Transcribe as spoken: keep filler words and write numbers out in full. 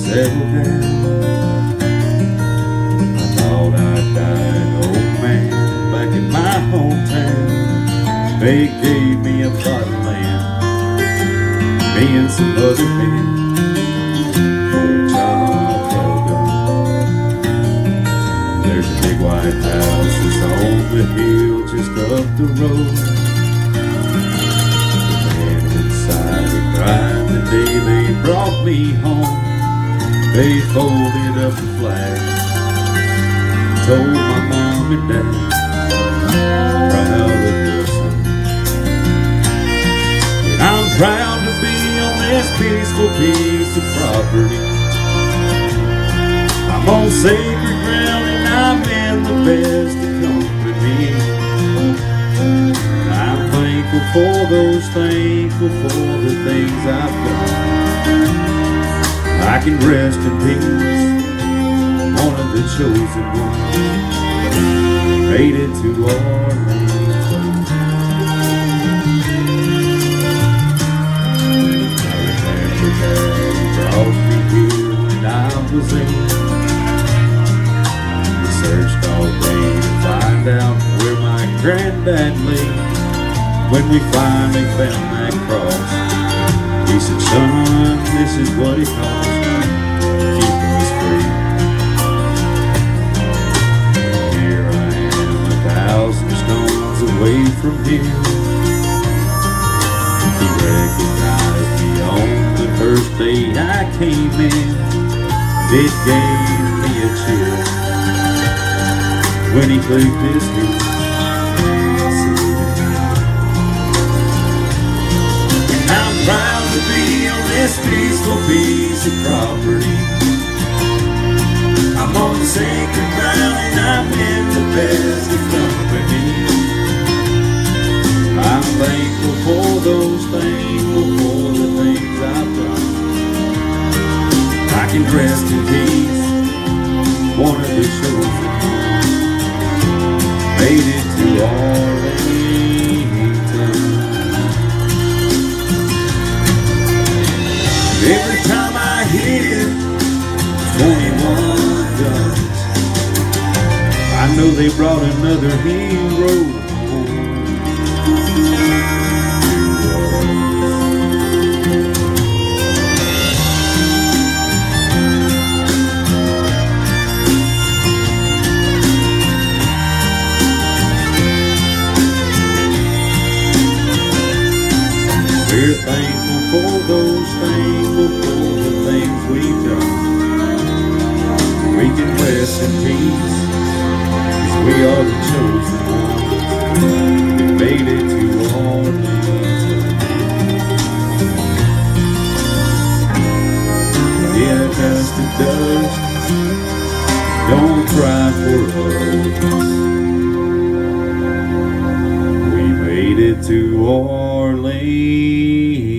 settled down. I thought I'd die an old man back in my hometown. They gave me a plot of land, me and some other men, for a job well done. There's a big white house that's on the hill just up the road. The man inside, he cried the day they brought me home. They folded up the flag, told my mom and dad, proud of your son. And I'm proud to be on this peaceful piece of property. I'm on sacred ground and I'm in the best of company. I'm thankful for those, thankful for the things I've done. I can rest in peace, one of the chosen ones, made it to Arlington. I remember Dad brought me here when I was eight. We searched all day to find out where my granddad lay. When we finally found that cross, he said, son, this is what it costs keeping us free. Here I am, a thousand stones away from him. He recognized me on the first day I came in. It gave me a chill when he clicked his heels. Proud to be on this peaceful piece of property. I'm on the sacred ground and I'm in the best of company. I'm thankful for those, thankful for the things I've done. I can rest in peace, one of the chosen ones, made it to Arlington. Every time I hear twenty-one guns, I know they brought another hero home to us. We're thankful for those, thankful for the things we've done. We can rest in peace, 'cause we are the chosen ones. We made it to Arlington. Yeah, dust to dust, don't cry for us. We made it to Arlington.